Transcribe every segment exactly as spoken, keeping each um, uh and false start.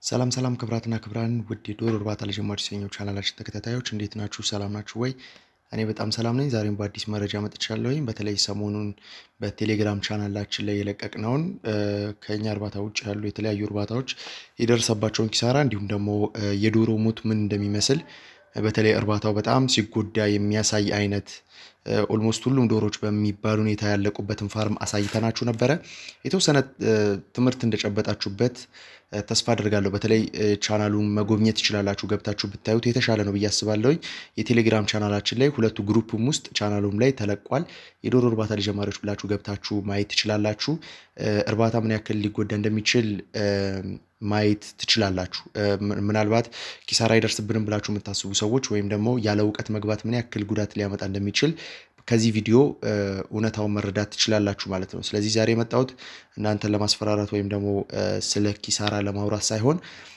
ሰላም ሰላም ክብራትና ክብራን ውድ የዶሮ እርባታ ለጀማሪ ሰኞች ቻናላችን ተከታታዮች እንዴት ናችሁ? ሰላም ናችሁ ወይ? እኔ በጣም ሰላም ነኝ። ዛሬም በአዲስ መረጃ መጥቻለሁ። በተለይ ሰሞኑን በቴሌግራም ቻናላችን ላይ የለቀቅነውን ከኛ እርባታ ውጭ ያሉ የተለያዩ እርባታዎች የደረሰባቸውን ኪሳራ እንዲሁም ደግሞ የዶሮ ሞት ምን እንደሚመስል በተለይ እርባታው በጣም ሲጎዳ የሚያሳይ አይነት ኦልሞስት ሁሉም ዶሮዎች በሚባሉ ሁኔታ ያለቁበትን ፋርም አሳይተናችሁ ነበር። የተወሰነ ትምህርት እንደጨበጣችሁበት ተስፋ አደርጋለሁ። በተለይ ቻናሉን መጎብኘት ይችላልላችሁ ገብታችሁ ብታዩት የተሻለ ነው ብዬ አስባለሁ። የቴሌግራም ቻናላችን ላይ ሁለቱ ግሩፕም ውስጥ ቻናሉም ላይ ተለቋል። የዶሮ እርባታ ለጀማሪዎች ብላችሁ ገብታችሁ ማየት ትችላላችሁ። እርባታ ምን ያክል ሊጎዳ እንደሚችል ማየት ትችላላችሁ። ምናልባት ኪሳራ ይደርስብንም ብላችሁ የምታስቡ ሰዎች ወይም ደግሞ ያለ ዕውቀት መግባት ምን ያክል ጉዳት ሊያመጣ እንደሚችል ከዚህ ቪዲዮ እውነታውን መረዳት ትችላላችሁ ማለት ነው። ስለዚህ ዛሬ የመጣሁት እናንተን ለማስፈራራት ወይም ደግሞ ስለ ኪሳራ ለማውራት ሳይሆን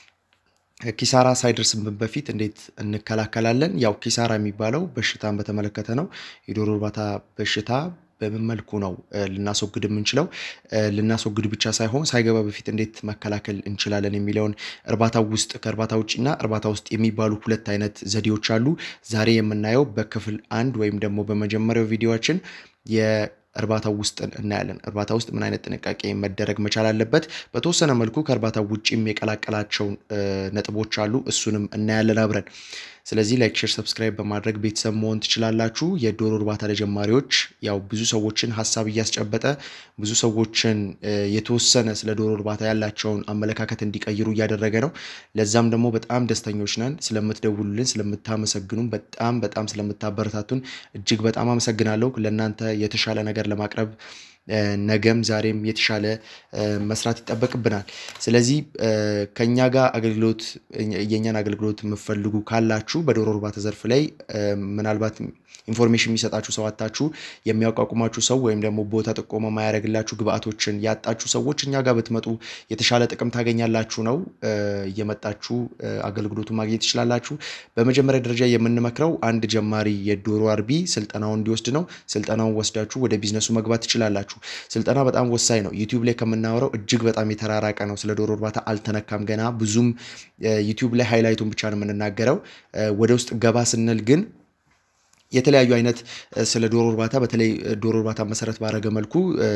ኪሳራ ሳይደርስብን በፊት እንዴት እንከላከላለን? ያው ኪሳራ የሚባለው በሽታን በተመለከተ ነው። የዶሮ እርባታ በሽታ በምን መልኩ ነው ልናስወግድ የምንችለው? ልናስወግድ ብቻ ሳይሆን ሳይገባ በፊት እንዴት መከላከል እንችላለን የሚለውን እርባታው ውስጥ ከእርባታ ውጪና እርባታ ውስጥ የሚባሉ ሁለት አይነት ዘዴዎች አሉ። ዛሬ የምናየው በክፍል አንድ ወይም ደግሞ በመጀመሪያው ቪዲዮአችን የእርባታው ውስጥ እናያለን። እርባታ ውስጥ ምን አይነት ጥንቃቄ መደረግ መቻል አለበት? በተወሰነ መልኩ ከእርባታው ውጪም የቀላቀላቸው ነጥቦች አሉ። እሱንም እናያለን አብረን። ስለዚህ ላይክ ሼር ሰብስክራይብ በማድረግ ቤተሰብ መሆን ትችላላችሁ። የዶሮ እርባታ ለጀማሪዎች ያው ብዙ ሰዎችን ሐሳብ እያስጨበጠ ብዙ ሰዎችን የተወሰነ ስለ ዶሮ እርባታ ያላቸውን አመለካከት እንዲቀይሩ እያደረገ ነው። ለዛም ደግሞ በጣም ደስተኞች ነን። ስለምትደውሉልን ስለምታመሰግኑን በጣም በጣም ስለምታበረታቱን እጅግ በጣም አመሰግናለሁ። ለእናንተ የተሻለ ነገር ለማቅረብ ነገም ዛሬም የተሻለ መስራት ይጠበቅብናል። ስለዚህ ከኛ ጋር አገልግሎት የኛን አገልግሎት የምትፈልጉ ካላችሁ በዶሮ እርባታ ዘርፍ ላይ ምናልባት ኢንፎርሜሽን የሚሰጣችሁ ሰው አጣችሁ የሚያቋቁማችሁ ሰው ወይም ደግሞ ቦታ ጥቆማ ማያረግላችሁ ግብአቶችን ያጣችሁ ሰዎች እኛ ጋር ብትመጡ የተሻለ ጥቅም ታገኛላችሁ ነው። እየመጣችሁ አገልግሎቱን ማግኘት ትችላላችሁ። በመጀመሪያ ደረጃ የምንመክረው አንድ ጀማሪ የዶሮ አርቢ ስልጠናውን እንዲወስድ ነው። ስልጠናውን ወስዳችሁ ወደ ቢዝነሱ መግባት ትችላላችሁ። ስልጠና በጣም ወሳኝ ነው። ዩቲዩብ ላይ ከምናወራው እጅግ በጣም የተራራቀ ነው። ስለ ዶሮ እርባታ አልተነካም ገና ብዙም ዩቲዩብ ላይ ሃይላይቱን ብቻ ነው የምንናገረው። ወደ ውስጥ ገባ ስንል ግን የተለያዩ አይነት ስለ ዶሮ እርባታ በተለይ ዶሮ እርባታ መሰረት ባረገ መልኩ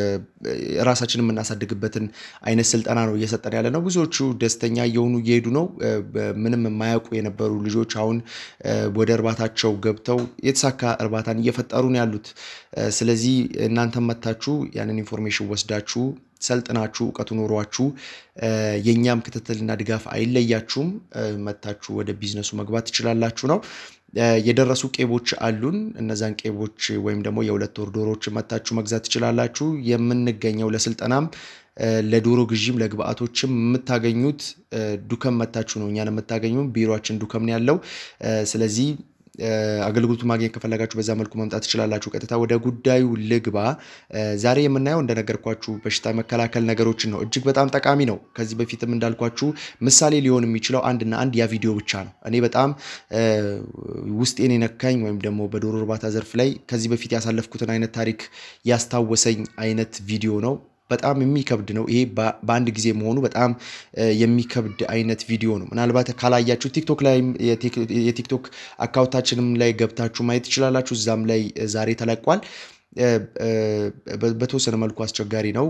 ራሳችንን የምናሳድግበትን አይነት ስልጠና ነው እየሰጠን ያለ ነው። ብዙዎቹ ደስተኛ እየሆኑ እየሄዱ ነው። ምንም የማያውቁ የነበሩ ልጆች አሁን ወደ እርባታቸው ገብተው የተሳካ እርባታን እየፈጠሩ ነው ያሉት። ስለዚህ እናንተም መታችሁ ያንን ኢንፎርሜሽን ወስዳችሁ ሰልጥናችሁ ዕውቀቱ ኖሯችሁ የኛም ክትትልና ድጋፍ አይለያችሁም መታችሁ ወደ ቢዝነሱ መግባት ትችላላችሁ ነው። የደረሱ ቄቦች አሉን። እነዛን ቄቦች ወይም ደግሞ የሁለት ወር ዶሮዎች መታችሁ መግዛት ትችላላችሁ። የምንገኘው ለስልጠናም ለዶሮ ግዢም ለግብአቶችም የምታገኙት ዱከም መታችሁ ነው እኛን የምታገኙን። ቢሮአችን ዱከም ነው ያለው። ስለዚህ አገልግሎቱ ማግኘት ከፈለጋችሁ በዛ መልኩ መምጣት ትችላላችሁ። ቀጥታ ወደ ጉዳዩ ልግባ። ዛሬ የምናየው እንደነገርኳችሁ በሽታ መከላከል ነገሮችን ነው። እጅግ በጣም ጠቃሚ ነው። ከዚህ በፊትም እንዳልኳችሁ ምሳሌ ሊሆን የሚችለው አንድና አንድ ያ ቪዲዮ ብቻ ነው። እኔ በጣም ውስጤን የነካኝ ወይም ደግሞ በዶሮ እርባታ ዘርፍ ላይ ከዚህ በፊት ያሳለፍኩትን አይነት ታሪክ ያስታወሰኝ አይነት ቪዲዮ ነው። በጣም የሚከብድ ነው። ይሄ በአንድ ጊዜ መሆኑ በጣም የሚከብድ አይነት ቪዲዮ ነው። ምናልባት ካላያችሁ ቲክቶክ ላይ የቲክቶክ አካውንታችንም ላይ ገብታችሁ ማየት ትችላላችሁ። እዛም ላይ ዛሬ ተለቋል። በተወሰነ መልኩ አስቸጋሪ ነው።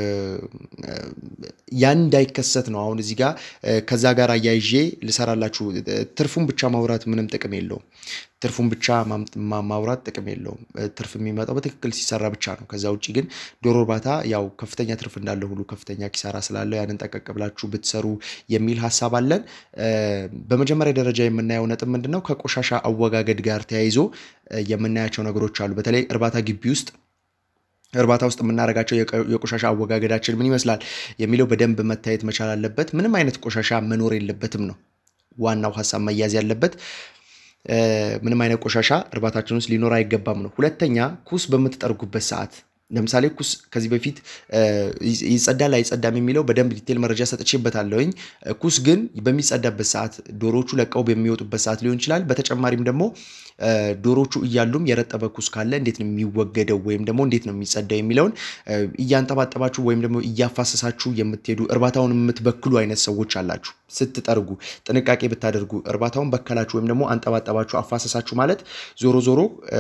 ያን እንዳይከሰት ነው አሁን እዚህ ጋር ከዛ ጋር አያይዤ ልሰራላችሁ። ትርፉን ብቻ ማውራት ምንም ጥቅም የለውም። ትርፉን ብቻ ማውራት ጥቅም የለውም። ትርፍ የሚመጣው በትክክል ሲሰራ ብቻ ነው። ከዛ ውጪ ግን ዶሮ እርባታ ያው ከፍተኛ ትርፍ እንዳለው ሁሉ ከፍተኛ ኪሳራ ስላለው ያንን ጠንቀቅ ብላችሁ ብትሰሩ የሚል ሐሳብ አለን። በመጀመሪያ ደረጃ የምናየው ነጥብ ምንድነው? ከቆሻሻ አወጋገድ ጋር ተያይዞ የምናያቸው ነገሮች አሉ። በተለይ እርባታ ግቢ ውስጥ እርባታ ውስጥ የምናረጋቸው የቆሻሻ አወጋገዳችን ምን ይመስላል የሚለው በደንብ መታየት መቻል አለበት። ምንም አይነት ቆሻሻ መኖር የለበትም ነው ዋናው ሐሳብ መያዝ ያለበት። ምንም አይነት ቆሻሻ እርባታችን ውስጥ ሊኖር አይገባም ነው። ሁለተኛ ኩስ በምትጠርጉበት ሰዓት ለምሳሌ ኩስ ከዚህ በፊት ይጸዳል አይጸዳም የሚለው በደንብ ዲቴል መረጃ ሰጥቼበታለሁኝ ኩስ ግን በሚጸዳበት ሰዓት ዶሮዎቹ ለቀው በሚወጡበት ሰዓት ሊሆን ይችላል በተጨማሪም ደግሞ ዶሮዎቹ እያሉም የረጠበ ኩስ ካለ እንዴት ነው የሚወገደው ወይም ደግሞ እንዴት ነው የሚጸዳው የሚለውን እያንጠባጠባችሁ ወይም ደግሞ እያፋሰሳችሁ የምትሄዱ እርባታውን የምትበክሉ አይነት ሰዎች አላችሁ ስትጠርጉ ጥንቃቄ ብታደርጉ እርባታውን በከላችሁ ወይም ደግሞ አንጠባጠባችሁ አፋሰሳችሁ ማለት ዞሮ ዞሮ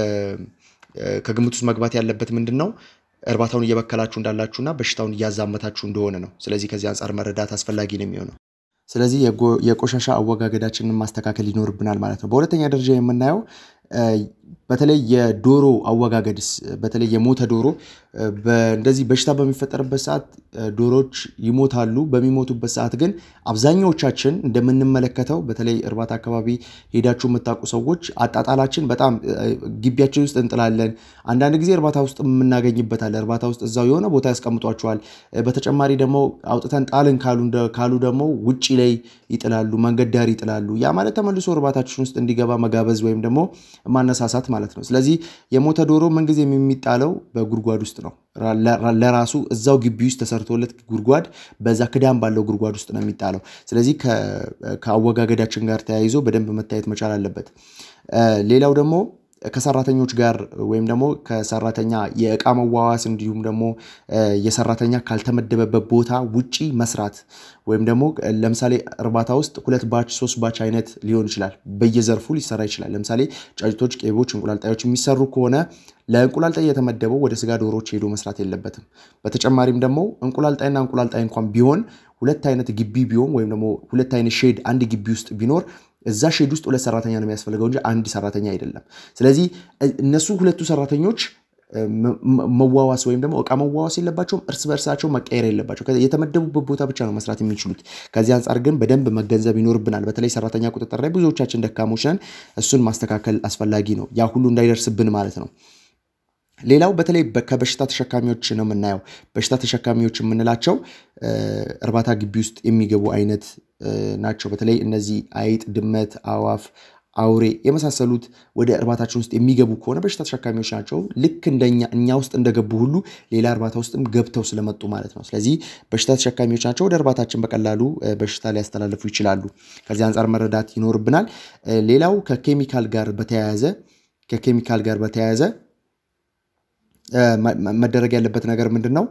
ከግምት ውስጥ መግባት ያለበት ምንድነው እርባታውን እየበከላችሁ እንዳላችሁና በሽታውን እያዛመታችሁ እንደሆነ ነው ስለዚህ ከዚህ አንፃር መረዳት አስፈላጊ ነው የሚሆነው ስለዚህ የቆሻሻ አወጋገዳችንን ማስተካከል ይኖርብናል ማለት ነው በሁለተኛ ደረጃ የምናየው በተለይ የዶሮ አወጋገድስ በተለይ የሞተ ዶሮ በእንደዚህ በሽታ በሚፈጠርበት ሰዓት ዶሮዎች ይሞታሉ በሚሞቱበት ሰዓት ግን አብዛኛዎቻችን እንደምንመለከተው በተለይ እርባታ አካባቢ ሄዳችሁ መጣቁ ሰዎች አጣጣላችን በጣም ግቢያችን ውስጥ እንጥላለን አንዳንድ ጊዜ እርባታ ውስጥ የምናገኝበታል እርባታ ውስጥ እዛው የሆነ ቦታ ያስቀምጧቸዋል በተጨማሪ ደግሞ አውጥተን ጣልን ካሉ ካሉ ደግሞ ውጪ ላይ ይጥላሉ መንገድ ዳር ይጥላሉ ያ ማለት ተመልሶ እርባታችን ውስጥ እንዲገባ መጋበዝ ወይም ደግሞ ማነሳሳት ማለት ነው ስለዚህ የሞተ ዶሮ ምን ጊዜ የሚጣለው በጉርጓድ ውስጥ ነው ለራሱ እዛው ግቢ ውስጥ ተሰርቶለት ጉርጓድ በዛ ክዳን ባለው ጉርጓድ ውስጥ ነው የሚጣለው ስለዚህ ከአወጋገዳችን ጋር ተያይዞ በደንብ መታየት መቻል አለበት ሌላው ደግሞ ከሰራተኞች ጋር ወይም ደግሞ ከሰራተኛ የእቃ መዋዋስ እንዲሁም ደግሞ የሰራተኛ ካልተመደበበት ቦታ ውጪ መስራት ወይም ደግሞ ለምሳሌ እርባታ ውስጥ ሁለት ባች ሶስት ባች አይነት ሊሆን ይችላል በየዘርፉ ሊሰራ ይችላል ለምሳሌ ጫጭቶች ቄቦች እንቁላልጣዮች የሚሰሩ ከሆነ ለእንቁላልጣይ የተመደበው ወደ ስጋ ዶሮዎች ሄዶ መስራት የለበትም በተጨማሪም ደግሞ እንቁላልጣይና እንቁላልጣይ እንኳን ቢሆን ሁለት አይነት ግቢ ቢሆን ወይም ደግሞ ሁለት አይነት ሼድ አንድ ግቢ ውስጥ ቢኖር እዛ ሼድ ውስጥ ሁለት ሰራተኛ ነው የሚያስፈልገው እንጂ አንድ ሰራተኛ አይደለም ስለዚህ እነሱ ሁለቱ ሰራተኞች መዋዋስ ወይም ደግሞ እቃ መዋዋስ የለባቸውም እርስ በርሳቸው መቀየር የለባቸው የተመደቡበት ቦታ ብቻ ነው መስራት የሚችሉት ከዚህ አንፃር ግን በደንብ መገንዘብ ይኖርብናል በተለይ ሰራተኛ ቁጥጥር ላይ ብዙዎቻችን ደካሞች ነን እሱን ማስተካከል አስፈላጊ ነው ያ ሁሉ እንዳይደርስብን ማለት ነው ሌላው በተለይ ከበሽታ ተሸካሚዎች ነው የምናየው በሽታ ተሸካሚዎች የምንላቸው እርባታ ግቢ ውስጥ የሚገቡ አይነት ናቸው በተለይ እነዚህ አይጥ ድመት አዋፍ አውሬ የመሳሰሉት ወደ እርባታችን ውስጥ የሚገቡ ከሆነ በሽታ ተሸካሚዎች ናቸው ልክ እንደኛ እኛ ውስጥ እንደገቡ ሁሉ ሌላ እርባታ ውስጥም ገብተው ስለመጡ ማለት ነው ስለዚህ በሽታ ተሸካሚዎች ናቸው ወደ እርባታችን በቀላሉ በሽታ ሊያስተላልፉ ይችላሉ ከዚህ አንፃር መረዳት ይኖርብናል ሌላው ከኬሚካል ጋር በተያያዘ ከኬሚካል ጋር በተያያዘ መደረግ ያለበት ነገር ምንድነው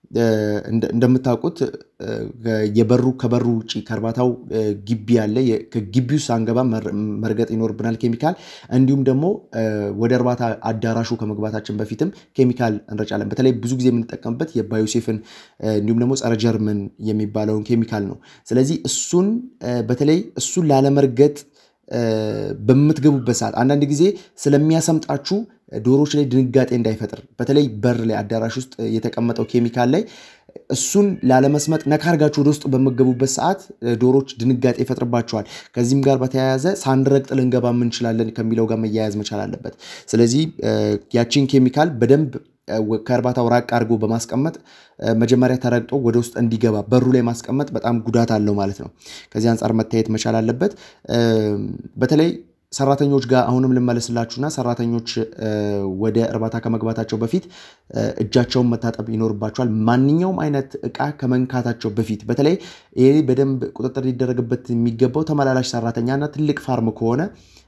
እንደምታውቁት የበሩ ከበሩ ውጪ ከርባታው ግቢ ያለ ከግቢው ሳንገባ መርገጥ ይኖርብናል ኬሚካል እንዲሁም ደግሞ ወደ እርባታ አዳራሹ ከመግባታችን በፊትም ኬሚካል እንረጫለን በተለይ ብዙ ጊዜ የምንጠቀምበት የባዮሴፍን እንዲሁም ደግሞ ጸረ ጀርመን የሚባለውን ኬሚካል ነው ስለዚህ እሱን በተለይ እሱን ላለመርገጥ በመትገቡበት ሰዓት አንዳንድ ጊዜ ስለሚያሰምጣችሁ ዶሮዎች ላይ ድንጋጤ እንዳይፈጥር በተለይ በር ላይ አዳራሽ ውስጥ የተቀመጠው ኬሚካል ላይ እሱን ላለመስመጥ ነካርጋችሁ ወደ ውስጥ በመገቡበት ሰዓት ዶሮዎች ድንጋጤ ይፈጥርባቸዋል ከዚህም ጋር በተያያዘ ሳንረግጥ ልንገባ ምን እንችላለን ከሚለው ጋር መያያዝ መቻል አለበት ስለዚህ ያቺን ኬሚካል በደንብ ከርባታው ራቅ አድርጎ በማስቀመጥ መጀመሪያ ተረግጦ ወደ ውስጥ እንዲገባ በሩ ላይ ማስቀመጥ በጣም ጉዳት አለው ማለት ነው ከዚህ አንፃር መታየት መቻል አለበት በተለይ ሰራተኞች ጋር አሁንም ልመለስላችሁና ሰራተኞች ወደ እርባታ ከመግባታቸው በፊት እጃቸውን መታጠብ ይኖርባቸዋል ማንኛውም አይነት እቃ ከመንካታቸው በፊት በተለይ ይሄ በደንብ ቁጥጥር ሊደረግበት የሚገባው ተመላላሽ ሰራተኛና ትልቅ ፋርም ከሆነ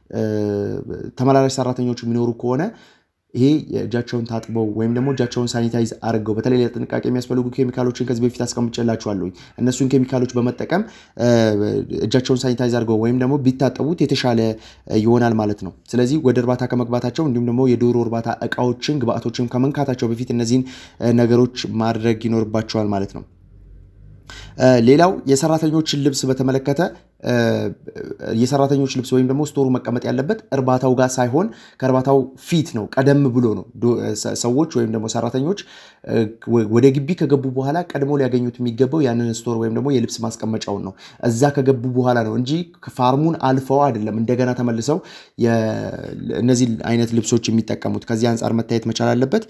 ተመላላሽ ሰራተኞች የሚኖሩ ከሆነ ይሄ እጃቸውን ታጥበው ወይም ደግሞ እጃቸውን ሳኒታይዝ አድርገው በተለይ ለጥንቃቄ የሚያስፈልጉ ኬሚካሎችን ከዚህ በፊት አስቀምጬላችኋለሁ እነሱን ኬሚካሎች በመጠቀም እጃቸውን ሳኒታይዝ አድርገው ወይም ደግሞ ቢታጠቡት የተሻለ ይሆናል ማለት ነው ስለዚህ ወደ እርባታ ከመግባታቸው እንዲሁም ደግሞ የዶሮ እርባታ እቃዎችን ግብአቶችን ከመንካታቸው በፊት እነዚህን ነገሮች ማድረግ ይኖርባቸዋል ማለት ነው ሌላው የሰራተኞችን ልብስ በተመለከተ የሰራተኞች ልብስ ወይም ደግሞ ስቶሩ መቀመጥ ያለበት እርባታው ጋር ሳይሆን ከእርባታው ፊት ነው ቀደም ብሎ ነው ሰዎች ወይም ደግሞ ሰራተኞች ወደ ግቢ ከገቡ በኋላ ቀድሞ ሊያገኙት የሚገባው ያንን ስቶር ወይም ደግሞ የልብስ ማስቀመጫውን ነው እዛ ከገቡ በኋላ ነው እንጂ ፋርሙን አልፈው አይደለም እንደገና ተመልሰው እነዚህ አይነት ልብሶች የሚጠቀሙት ከዚህ አንፃር መታየት መቻል አለበት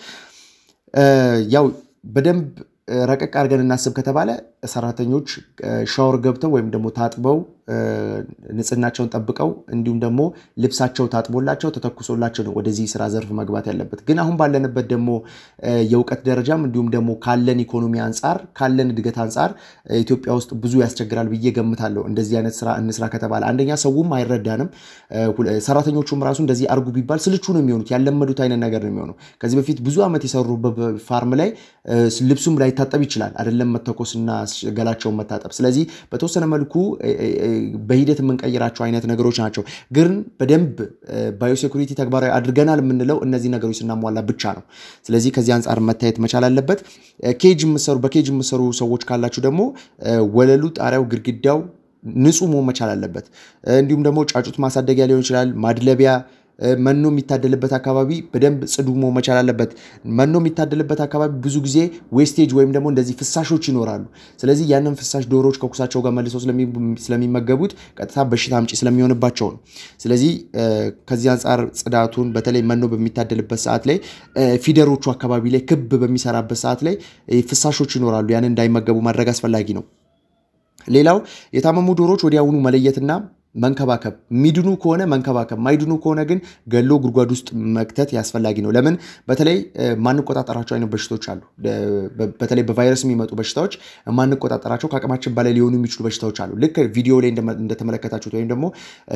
ያው በደንብ ረቀቅ አድርገን እናስብ ከተባለ ሰራተኞች ሻወር ገብተው ወይም ደግሞ ታጥበው ንጽህናቸውን ጠብቀው እንዲሁም ደግሞ ልብሳቸው ታጥቦላቸው ተተኩሶላቸው ነው ወደዚህ ስራ ዘርፍ መግባት ያለበት ግን አሁን ባለንበት ደግሞ የውቀት ደረጃም እንዲሁም ደግሞ ካለን ኢኮኖሚ አንፃር ካለን እድገት አንፃር ኢትዮጵያ ውስጥ ብዙ ያስቸግራል ብዬ ገምታለሁ እንደዚህ አይነት ስራ እንስራ ከተባለ አንደኛ ሰውም አይረዳንም ሰራተኞቹም ራሱ እንደዚህ አርጉ ቢባል ስልቹ ነው የሚሆኑት ያለመዱት አይነት ነገር ነው የሚሆነው ከዚህ በፊት ብዙ አመት የሰሩ ፋርም ላይ ልብሱም ላይ ታጠብ ይችላል አይደለም መተኮስና ገላቸው መታጠብ ስለዚህ በተወሰነ መልኩ በሂደት መንቀይራቸው አይነት ነገሮች ናቸው ግን በደንብ ባዮሴኩሪቲ ተግባራዊ አድርገናል የምንለው እነዚህ ነገሮች ስናሟላ ብቻ ነው ስለዚህ ከዚህ አንፃር መታየት መቻል አለበት ኬጅ መስሩ በኬጅ መስሩ ሰዎች ካላችሁ ደግሞ ወለሉ ጣሪያው ግድግዳው ንጹህ መሆን መቻል አለበት እንዲሁም ደግሞ ጫጩት ማሳደጊያ ሊሆን ይችላል ማድለቢያ መኖ የሚታደልበት አካባቢ በደንብ ጽዱ መሆን መቻል አለበት መኖ የሚታደልበት አካባቢ ብዙ ጊዜ ዌስቴጅ ወይም ደግሞ እንደዚህ ፍሳሾች ይኖራሉ ስለዚህ ያንን ፍሳሽ ዶሮዎች ከኩሳቸው ጋር መልሰው ስለሚመገቡት ቀጥታ በሽታ አምጪ ስለሚሆንባቸው ነው ስለዚህ ከዚህ አንፃር ጽዳቱን በተለይ መኖ በሚታደልበት ሰዓት ላይ ፊደሮቹ አካባቢ ላይ ክብ በሚሰራበት ሰዓት ላይ ፍሳሾች ይኖራሉ ያን እንዳይመገቡ ማድረግ አስፈላጊ ነው ሌላው የታመሙ ዶሮዎች ወዲያውኑ መለየትና መንከባከብ ሚድኑ ከሆነ መንከባከብ ማይድኑ ከሆነ ግን ገሎ ጉርጓድ ውስጥ መክተት ያስፈልጋጊ ነው ለምን በተለይ ማንቆጣጣራቸው አይነት በሽታዎች አሉ በተለይ በቫይረስ የሚመጡ በሽታዎች ማንቆጣጣራቸው ከአቅማችን በላይ ሊሆኑ የሚችሉ በሽታዎች አሉ ልክ ቪዲዮ ላይ እንደተመለከታችሁት ወይም ደግሞ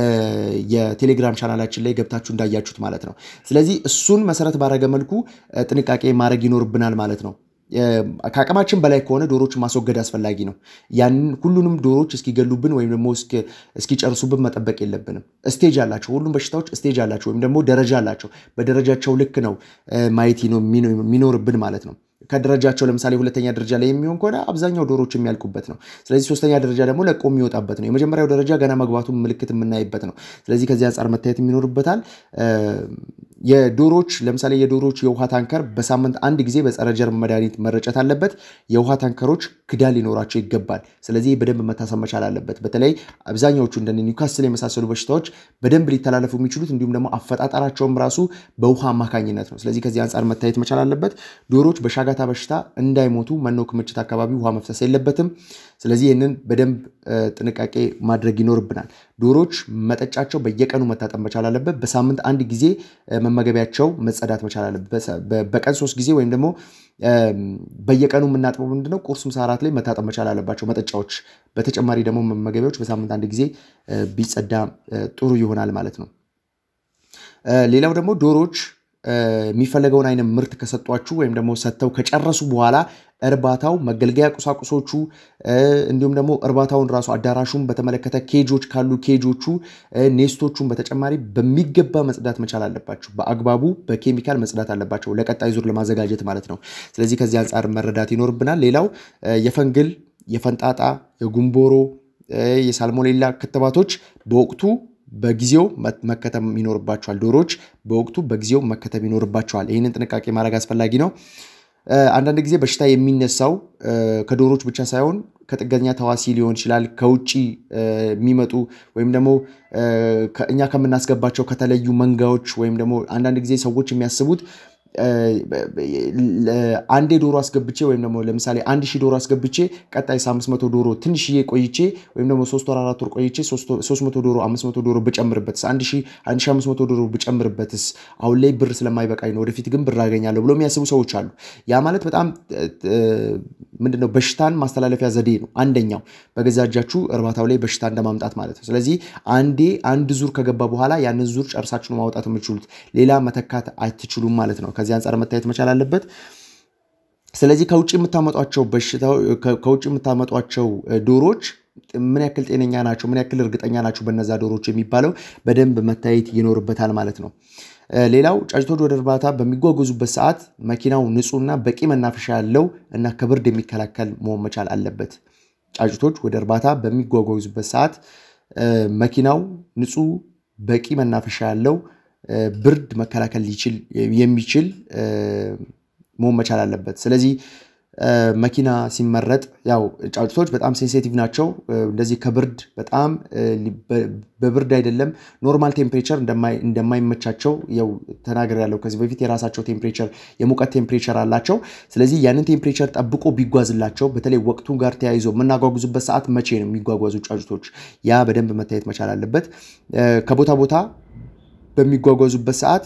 የቴሌግራም ቻናላችን ላይ ገብታችሁ እንዳያችሁት ማለት ነው ስለዚህ እሱን መሰረት ባረገ መልኩ ጥንቃቄ ማድረግ ይኖርብናል ማለት ነው ከአቅማችን በላይ ከሆነ ዶሮዎች ማስወገድ አስፈልጋጊ ነው ያን ሁሉንም ዶሮዎች እስኪገሉብን ወይም ደግሞ እስኪ እስኪጨርሱብን መጠበቅ የለብንም ስቴጅ አላቸው ሁሉም በሽታዎች ስቴጅ አላቸው ወይም ደግሞ ደረጃ አላቸው በደረጃቸው ልክ ነው ማየት ነው ሚኖርብን ማለት ነው ከደረጃቸው ለምሳሌ ሁለተኛ ደረጃ ላይ የሚሆን ከሆነ አብዛኛው ዶሮዎች የሚያልቁበት ነው ስለዚህ ሶስተኛ ደረጃ ደግሞ ለቆ የሚወጣበት ነው የመጀመሪያው ደረጃ ገና መግባቱን ምልክት የምናይበት ነው ስለዚህ ከዚህ አንፃር መታየት የሚኖርበታል የዶሮዎች ለምሳሌ የዶሮዎች የውሃ ታንከር በሳምንት አንድ ጊዜ በጸረ ጀርም መድኃኒት መረጨት አለበት የውሃ ታንከሮች ክዳን ሊኖራቸው ይገባል ስለዚህ በደንብ መታሰብ መቻል አለበት በተለይ አብዛኛዎቹ እንደ ኒውካስል የመሳሰሉ በሽታዎች በደንብ ሊተላለፉ የሚችሉት እንዲሁም ደግሞ አፈጣጣራቸውም ራሱ በውሃ አማካኝነት ነው ስለዚህ ከዚህ አንፃር መታየት መቻል አለበት ዶሮዎች በሻጋታ በሽታ እንዳይሞቱ መኖ ክምችት አካባቢ ውሃ መፍሰስ የለበትም ስለዚህ ይሄንን በደንብ ጥንቃቄ ማድረግ ይኖርብናል ዶሮዎች መጠጫቸው በየቀኑ መታጠብ መቻል አለበት በሳምንት አንድ ጊዜ መመገቢያቸው መጸዳት መቻል አለበት በቀን ሶስት ጊዜ ወይም ደግሞ በየቀኑ የምናጥበው ምንድነው ቁርስ ምሳ አራት ላይ መታጠብ መቻል አለባቸው መጠጫዎች በተጨማሪ ደግሞ መመገቢያዎች በሳምንት አንድ ጊዜ ቢጸዳ ጥሩ ይሆናል ማለት ነው ሌላው ደግሞ ዶሮዎች የሚፈልገውን አይነት ምርት ከሰጧችሁ ወይም ደግሞ ሰተው ከጨረሱ በኋላ እርባታው መገልገያ ቁሳቁሶቹ እንዲሁም ደግሞ እርባታውን ራሱ አዳራሹን በተመለከተ ኬጆች ካሉ ኬጆቹ ኔስቶቹን በተጨማሪ በሚገባ መጽዳት መቻል አለባችሁ በአግባቡ በኬሚካል መጽዳት አለባችሁ ለቀጣይ ዙር ለማዘጋጀት ማለት ነው ስለዚህ ከዚህ አንፃር መረዳት ይኖርብናል ሌላው የፈንግል የፈንጣጣ የጉምቦሮ የሳልሞኔላ ክትባቶች በወቅቱ በጊዜው መከተም ይኖርባቸዋል ዶሮዎች በወቅቱ በጊዜው መከተም ይኖርባቸዋል ይሄንን ጥንቃቄ ማድረግ አስፈልጋጊ ነው አንዳንድ ጊዜ በሽታ የሚነሳው ከዶሮዎች ብቻ ሳይሆን ከጥገኛ ተዋሲ ሊሆን ይችላል ከውጪ የሚመጡ ወይም ደግሞ ከኛ ከምናስገባቸው ከተለዩ መንጋዎች ወይም ደግሞ አንዳንድ ጊዜ ሰዎች የሚያስቡት አንዴ ዶሮ አስገብቼ ወይም ደግሞ ለምሳሌ አንድ ሺህ ዶሮ አስገብቼ ቀጣይ አምስት መቶ ዶሮ ትንሽዬ ቆይቼ ወይም ደግሞ ሶስት ወር አራት ወር ቆይቼ ሶስት መቶ ዶሮ አምስት መቶ ዶሮ በጨምርበትስ አንድ ሺህ አምስት መቶ ዶሮ በጨምርበትስ አሁን ላይ ብር ስለማይበቃኝ ነው ወደፊት ግን ብር አገኛለሁ ብሎ የሚያስቡ ሰዎች አሉ ያ ማለት በጣም ምንድነው በሽታን ማስተላለፊያ ዘዴ ነው አንደኛው በገዛጃችሁ እርባታው ላይ በሽታ እንደማምጣት ማለት ነው ስለዚህ አንዴ አንድ ዙር ከገባ በኋላ ያንን ዙር ጨርሳችሁ ማውጣት የምትችሉት ሌላ መተካት አትችሉም ማለት ነው ከዚህ አንፃር መታየት መቻል አለበት ስለዚህ ከውጪ የምታመጧቸው በሽታው ከውጪ የምታመጧቸው ዶሮዎች ምን ያክል ጤነኛ ናቸው ምን ያክል እርግጠኛ ናቸው በእነዛ ዶሮዎች የሚባለው በደንብ መታየት ይኖርበታል ማለት ነው ሌላው ጫጭቶች ወደ እርባታ በሚጓጓዙበት ሰዓት መኪናው ንጹህና በቂ መናፈሻ ያለው እና ከብርድ የሚከላከል መሆን መቻል አለበት ጫጭቶች ወደ እርባታ በሚጓጓዙበት ሰዓት መኪናው ንጹህ በቂ መናፈሻ ያለው ብርድ መከላከል ይችል የሚችል መሆን መቻል አለበት ስለዚህ መኪና ሲመረጥ ያው ጫጩቶች በጣም ሴንሲቲቭ ናቸው እንደዚህ ከብርድ በጣም በብርድ አይደለም ኖርማል ቴምፕሬቸር እንደማይ እንደማይመቻቸው ያው ተናገር ያለው ከዚህ በፊት የራሳቸው ቴምፕሬቸር የሙቀት ቴምፕሬቸር አላቸው ስለዚህ ያንን ቴምፕሬቸር ጠብቆ ቢጓዝላቸው በተለይ ወቅቱን ጋር ተያይዞ መናጓጉዙበት ሰዓት መቼ ነው የሚጓጓዙ ጫጩቶች ያ በደንብ መታየት መቻል አለበት ከቦታ ቦታ በሚጓጓዙበት ሰዓት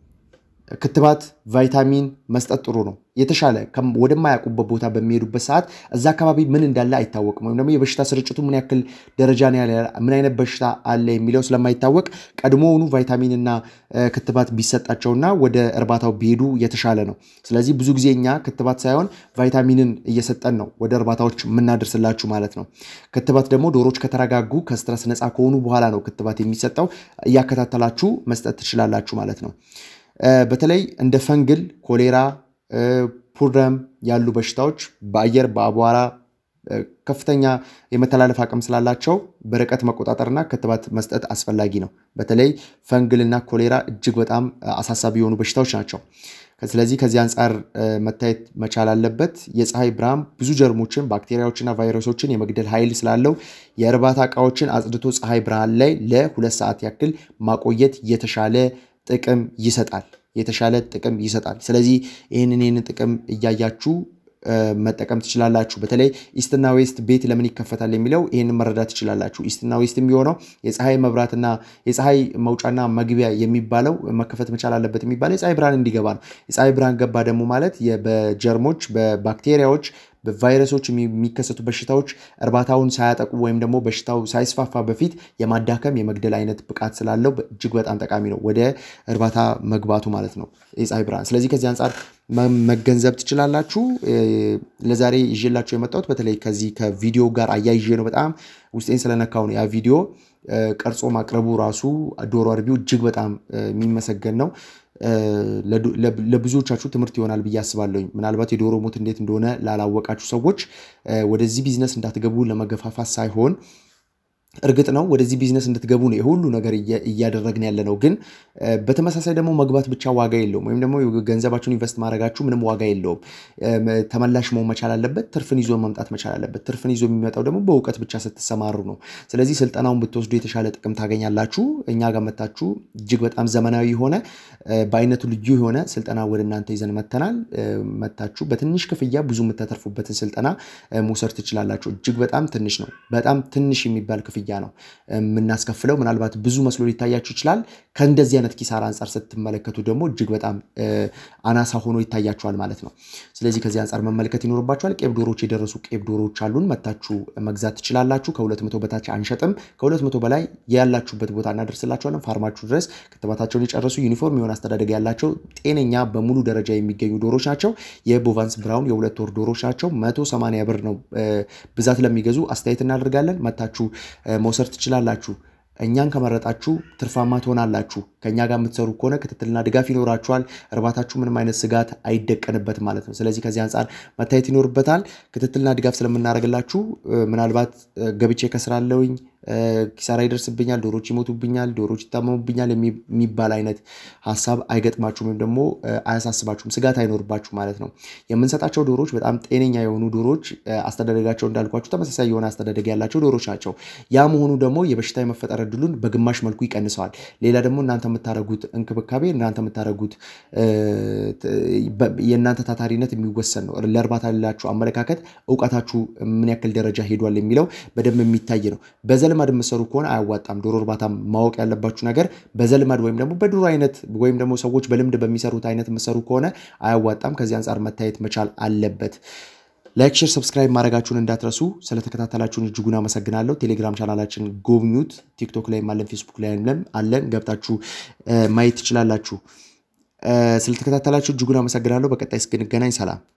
ክትባት ቫይታሚን መስጠት ጥሩ ነው የተሻለ ወደማያቁበት ቦታ በሚሄዱበት ሰዓት እዛ አካባቢ ምን እንዳለ አይታወቅም ወይም ደግሞ የበሽታ ስርጭቱ ምን ያክል ደረጃ ነው ያለ ምን አይነት በሽታ አለ የሚለው ስለማይታወቅ ቀድሞውኑ ቫይታሚን እና ክትባት ቢሰጣቸውና ወደ እርባታው ቢሄዱ የተሻለ ነው ስለዚህ ብዙ ጊዜኛ ክትባት ሳይሆን ቫይታሚንን እየሰጠን ነው ወደ እርባታዎች ምናደርስላችሁ ማለት ነው ክትባት ደግሞ ዶሮዎች ከተረጋጉ ከስትረስ ነፃ ከሆኑ በኋላ ነው ክትባት የሚሰጠው ያከታተላችሁ መስጠት ትችላላችሁ ማለት ነው በተለይ እንደ ፈንግል ኮሌራ ፑርደም ያሉ በሽታዎች በአየር በአቧራ ከፍተኛ የመተላለፍ አቅም ስላላቸው በርቀት መቆጣጠርና ክትባት መስጠት አስፈላጊ ነው በተለይ ፈንግልና ኮሌራ እጅግ በጣም አሳሳቢ የሆኑ በሽታዎች ናቸው ስለዚህ ከዚህ አንፃር መታየት መቻል አለበት የፀሐይ ብርሃን ብዙ ጀርሞችን ባክቴሪያዎችና ቫይረሶችን የመግደል ኃይል ስላለው የእርባታ ዕቃዎችን አጽድቶ ፀሐይ ብርሃን ላይ ለሁለት ሰዓት ያክል ማቆየት የተሻለ ጥቅም ይሰጣል የተሻለ ጥቅም ይሰጣል ስለዚህ ይሄንን ይሄንን ጥቅም እያያችሁ መጠቀም ትችላላችሁ በተለይ ኢስትና ዌስት ቤት ለምን ይከፈታል የሚለው ይሄንን መረዳት ትችላላችሁ ኢስትና ዌስት የሚሆነው የፀሐይ መብራትና የፀሐይ መውጫና መግቢያ የሚባለው መከፈት መቻል አለበት የሚባለው የፀሐይ ብርሃን እንዲገባ ነው የፀሐይ ብርሃን ገባ ደግሞ ማለት በጀርሞች በባክቴሪያዎች በቫይረሶች የሚከሰቱ በሽታዎች እርባታውን ሳያጠቁ ወይም ደግሞ በሽታው ሳይስፋፋ በፊት የማዳከም የመግደል አይነት ብቃት ስላለው እጅግ በጣም ጠቃሚ ነው ወደ እርባታ መግባቱ ማለት ነው የፀሐይ ብርሃን ስለዚህ ከዚህ አንፃር መገንዘብ ትችላላችሁ ለዛሬ ይዤላችሁ የመጣሁት በተለይ ከዚህ ከቪዲዮ ጋር አያይዤ ነው በጣም ውስጤን ስለነካው ነው ያ ቪዲዮ ቀርጾ ማቅረቡ ራሱ ዶሮ አርቢው እጅግ በጣም የሚመሰገን ነው ለብዙዎቻችሁ ትምርት ይሆናል ብዬ አስባለሁ ምናልባት የዶሮ ሞት እንዴት እንደሆነ ላላወቃችሁ ሰዎች ወደዚህ ቢዝነስ እንዳትገቡ ለመገፋፋት ሳይሆን እርግጥ ነው ወደዚህ ቢዝነስ እንድትገቡ ነው ሁሉ ነገር እያደረግን ያለ ነው ግን በተመሳሳይ ደግሞ መግባት ብቻ ዋጋ የለውም ወይም ደግሞ ገንዘባችሁን ኢንቨስት ማድረጋችሁ ምንም ዋጋ የለውም ተመላሽ መሆን መቻል አለበት ትርፍን ይዞ መምጣት መቻል አለበት ትርፍን ይዞ የሚመጣው ደግሞ በእውቀት ብቻ ስትሰማሩ ነው ስለዚህ ስልጠናውን ብትወስዱ የተሻለ ጥቅም ታገኛላችሁ እኛ ጋር መጣችሁ እጅግ በጣም ዘመናዊ ሆነ በአይነቱ ልዩ ሆነ ስልጠና ወደ እናንተ ይዘን መተናል መጣችሁ በትንሽ ክፍያ ብዙ የምታተርፉበትን ስልጠና መውሰድ ትችላላችሁ እጅግ በጣም ትንሽ ነው በጣም ትንሽ የሚባል ክፍያ ነው ምናስከፍለው ምናልባት ብዙ መስሎ ሊታያችሁ ይችላል ከእንደዚህ አይነት ኪሳራ አንፃር ስትመለከቱ ደግሞ እጅግ በጣም አናሳ ሆኖ ይታያችኋል ማለት ነው ስለዚህ ከዚህ አንፃር መመልከት ይኖርባችኋል ቄብ ዶሮዎች የደረሱ ቄብ ዶሮዎች አሉን መጣችሁ መግዛት ትችላላችሁ ከሁለት መቶ በታች አንሸጥም ከሁለት መቶ በላይ ያላችሁበት ቦታ እናደርስላችኋለን ፋርማችሁ ድረስ ክትባታቸውን የጨረሱ ዩኒፎርም የሆነ አስተዳደግ ያላቸው ጤነኛ በሙሉ ደረጃ የሚገኙ ዶሮዎች ናቸው የቦቫንስ ብራውን የሁለት ወር ዶሮዎች ናቸው መቶ ሰማንያ ብር ነው ብዛት ለሚገዙ አስተያየት እናደርጋለን መጣችሁ መውሰድ ትችላላችሁ እኛን ከመረጣችሁ ትርፋማ ትሆናላችሁ ከኛ ጋር የምትሰሩ ከሆነ ክትትልና ድጋፍ ይኖራችኋል እርባታችሁ ምንም አይነት ስጋት አይደቀንበት ማለት ነው ስለዚህ ከዚህ አንፃር መታየት ይኖርበታል ክትትልና ድጋፍ ስለምናደርግላችሁ ምናልባት ገብቼ ከስራለውኝ ኪሳራ ይደርስብኛል ዶሮዎች ይሞቱብኛል ዶሮዎች ይታመሙብኛል የሚባል አይነት ሐሳብ አይገጥማችሁም ወይም ደግሞ አያሳስባችሁም ስጋት አይኖርባችሁ ማለት ነው የምንሰጣቸው ዶሮዎች በጣም ጤነኛ የሆኑ ዶሮዎች አስተዳደጋቸው እንዳልኳችሁ ተመሳሳይ የሆነ አስተዳደግ ያላቸው ዶሮዎች ናቸው ያ መሆኑ ደግሞ የበሽታ የመፈጠር እድሉን በግማሽ መልኩ ይቀንሰዋል ሌላ ደግሞ እናንተ የምታረጉት እንክብካቤ እናንተ የምታረጉት የእናንተ ታታሪነት የሚወሰን ነው ለእርባታ ያላችሁ አመለካከት ዕውቀታችሁ ምን ያክል ደረጃ ሄዷል የሚለው በደንብ የሚታይ ነው በዘልማድ መስሩ ከሆነ አያዋጣም ዶሮ እርባታ ማወቅ ያለባችሁ ነገር በዘልማድ ወይም ደግሞ በዱሮ አይነት ወይም ደግሞ ሰዎች በልምድ በሚሰሩት አይነት መስሩ ከሆነ አያዋጣም ከዚህ አንፃር መታየት መቻል አለበት ላይክ ሼር ሰብስክራይብ ማድረጋችሁን እንዳትረሱ ስለተከታተላችሁን እጅጉን አመሰግናለሁ ቴሌግራም ቻናላችን ጎብኙት ቲክቶክ ላይ ማለን ፌስቡክ ላይ አለን ገብታችሁ ማየት ትችላላችሁ ስለተከታተላችሁ እጅጉን አመሰግናለሁ በቀጣይ እስክንገናኝ ሰላም